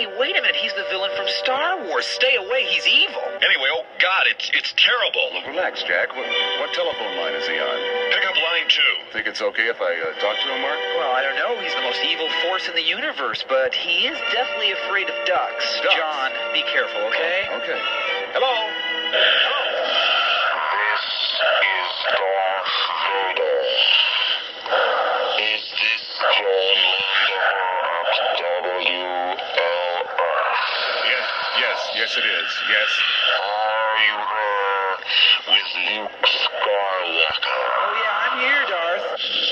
Hey, wait a minute. He's the villain from Star Wars. Stay away. He's evil. Anyway, oh God, it's terrible. Look, relax, Jack. What telephone line is he on? Pick up line 2. Think it's okay if I talk to him, Mark? Well, I don't know. He's the most evil force in the universe, but he is definitely afraid of ducks. Ducks? John, be careful, okay? Okay. Hello? Hello? This is Darth Vader. Is this John Landover at WLS? Yes, it is. Yes. Are you there with Luke Skywalker? Oh, yeah, I'm here, Darth.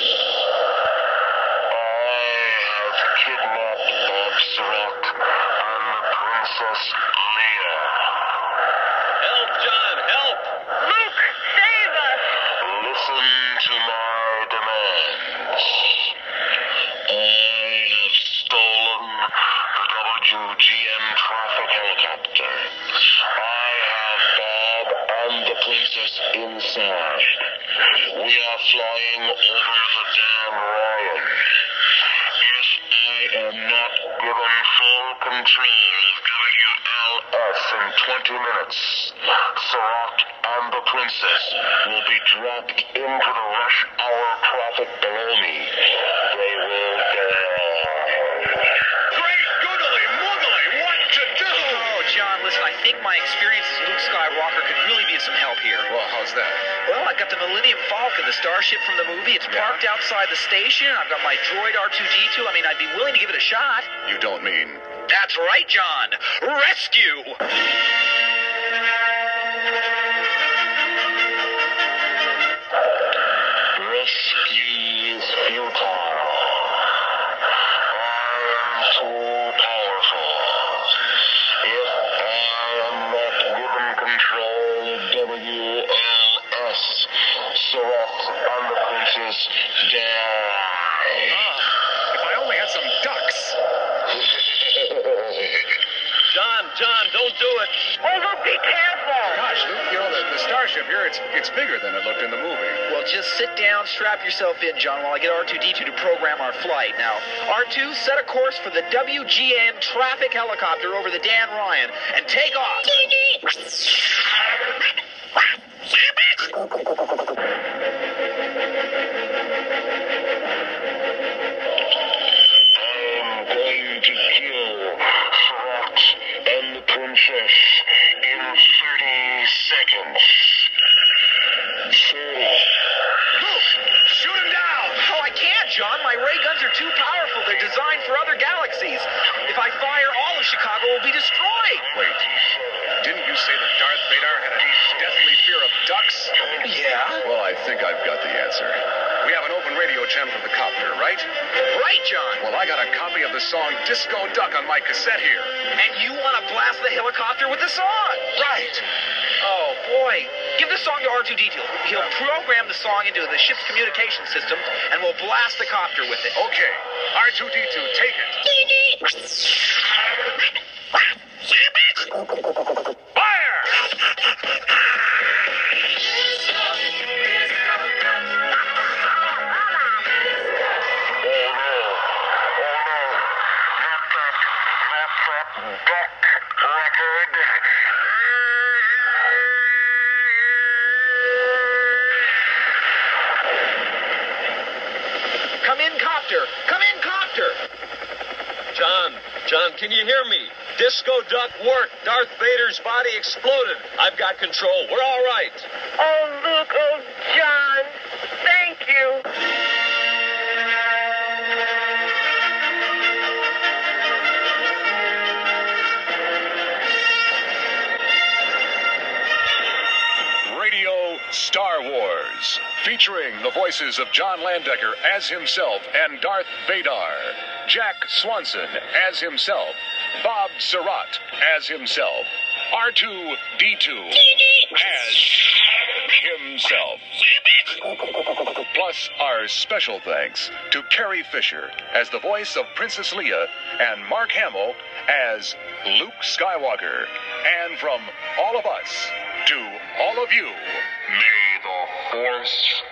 I have kidnapped Bob Sarat and the Princess Leia. Help, John, help! Luke, save us! Listen to my demands. I have stolen the WGM traffic helicopter. I have Bob and the princess inside. We are flying over the Dan Ryan. If I am not given full control of WLS in 20 minutes, Sarat and the princess will be dropped into the rush hour traffic below me. They will die. Great googly moogly, what to do? Oh, John, listen, I think my experience as Luke Skywalker could really be of some help here. Well, how's that? Well, I got the Millennium Falcon, the starship from the movie. It's parked outside the station. I've got my droid R2-D2. I mean, I'd be willing to give it a shot. You don't mean... That's right, John. Rescue! Rescue is futile. I am too powerful. If I am not given control of WLS, Sarat and the princess die. If I only had some ducks. John, don't do it. Oh, Luke, be careful! Gosh, Luke, you know, the starship here, it's bigger than it looked in the movie. Well, just sit down, strap yourself in, John, while I get R2-D2 to program our flight. Now, R2, set a course for the WGN traffic helicopter over the Dan Ryan and take off. I'm going to kill Sarat and the princess in 30 seconds. 30. Shoot him down! Oh, I can't, John. My ray guns are too powerful. They're designed for other galaxies. If I fire, all of Chicago will be destroyed. Wait, didn't you say that Darth Vader had a deathly fear of ducks? Yeah? Well, I think I've got the answer. We have an open radio channel for the copter, right? Right, John. Well, I got a copy of the song Disco Duck on my cassette here. And you want to blast the helicopter with the song? Right. Oh, boy. Give the song to R2-D2. He'll program the song into the ship's communication systems, and we'll blast the copter with it. Okay. R2-D2, take it. Fire! Come in, copter. Come in, copter. John, can you hear me? Disco Duck worked. Darth Vader's body exploded. I've got control. We're all right. Oh, Luke, oh, John, thank you. Radio Star Wars, featuring the voices of John Landecker as himself and Darth Vader, Jack Swanson as himself, Bob Sarat as himself, R2-D2 as himself. Plus, our special thanks to Carrie Fisher as the voice of Princess Leia and Mark Hamill as Luke Skywalker. And from all of us to all of you, May the Force